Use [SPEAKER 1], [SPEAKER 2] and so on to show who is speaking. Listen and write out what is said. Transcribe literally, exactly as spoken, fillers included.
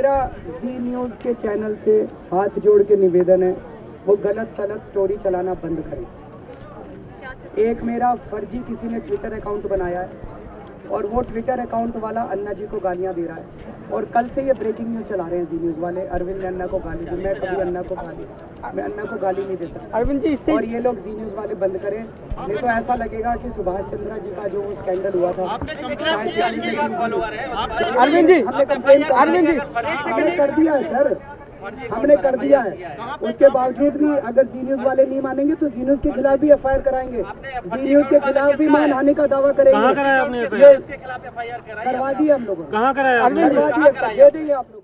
[SPEAKER 1] मेरा जी न्यूज़ के चैनल से हाथ जोड़ के निवेदन है, वो गलत सलत स्टोरी चलाना बंद करें। एक मेरा फर्जी किसी ने ट्विटर अकाउंट बनाया है और वो ट्विटर अकाउंट वाला अन्ना जी को गालियां दे रहा है, और कल से ये ब्रेकिंग न्यूज़ चला रहे हैं जी न्यूज़ वाले। अरविंद ने अन्ना को गाली दी, मैं कभी अन्ना को गाली मैं अन्ना को गाली नहीं दे सकता
[SPEAKER 2] अरविंद जी इससे।
[SPEAKER 1] और ये लोग जी न्यूज़ वाले बंद करें, नहीं तो ऐसा लगेगा कि सुभाष चंद्रा जी का जो स्कैंडल हुआ था।
[SPEAKER 2] अरविंद जी अरविंद जी
[SPEAKER 1] हमने कर दिया है सर, हमने कर दिया है। उसके बावजूद भी अगर जी न्यूज़ वाले नहीं मानेंगे तो जी न्यूज़ के खिलाफ भी एफ आई आर कराएंगे, जी न्यूज़ के खिलाफ भी मानहानि का दावा करेंगे।
[SPEAKER 2] कहाँ कराया आपने?
[SPEAKER 1] करवा दिया हम लोगों ने।
[SPEAKER 2] कहाँ कराया?
[SPEAKER 1] करवा दिया, दे देंगे आप लोग।